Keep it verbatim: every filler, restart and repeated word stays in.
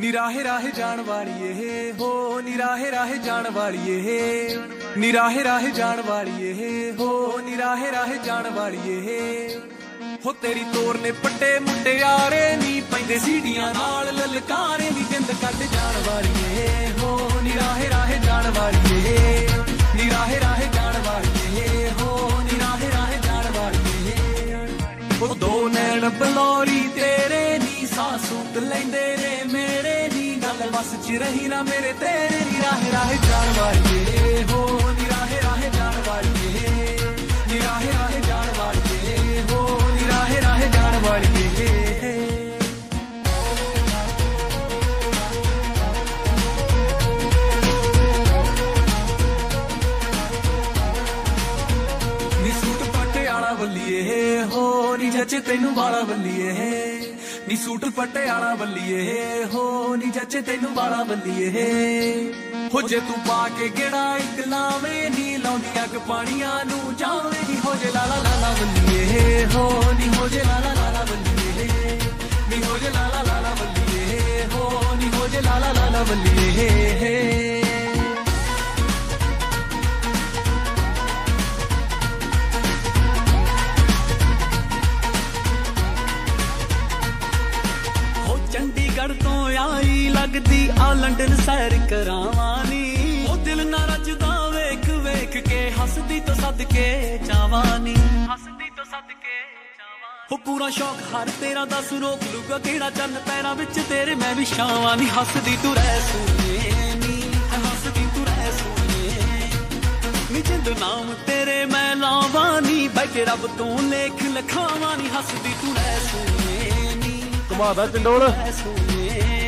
निराहे राहे जान वाली ये हो, निराहे राहे जान वाली ये, निराहे राहे जान वाली ये हो, निराहे राहे जान वाली ये हो। तेरी तोर ने पट्टे मुट्टे यारे नी पैंदे सीढ़ियां नाल ललकारे दी जिंद कट जान वाली ये हो, निराहे राहे जान वाली ये, निराहे राहे जान वाली ये हो, निराहे राहे जान वाली ये हो। दो नैन बलौरी तेरे नी सासूत लैंदे रे मेरे नी गल बस च रही ना मेरे तेरे। निराहे राहे जान वाली ये हो, निराहे राहे जान वाली ये, निराहे राहे जान वाली ये हो, निराहे राहे जान वाली ये। नी सूट पटियाला बल्लिए हो, नी जचे तेनू वाला बल्लिए, नी सूट पटियाला बल्लिए हो, नी जचे तेनू वाला बल्लिए हो। जे तू पा के गेड़ा इक लावे नी लाउंदी अग पानियां नू जावे नी हो जे लाला लाला बल्लिए हो, नी हो जे लाला लाला बल्लिए, नी हो जे लाला लाला बल्लिए हो, नी हो जे लाला लाला बल्लिए। चंडीगढ़ तो आई लगदी आ लंडन सैर करावानी, ओ दिल ना रजदा वेख वेख के हसदी तो सदके चावानी, हसदी तो सदके चावानी। हो पूरा शौक हर तेरा दस रोक लूगा केड़ा चन्न पैरां विच तेरे मैं भी छावानी। हसदी तू रह सोने नी, हसदी तू रह सोने नी, जिंद नाम तेरे मैं लावानी, बैठे रब तू लेख लिखावानी। हसदी तू रह सोने नी, कमादा चंडोल।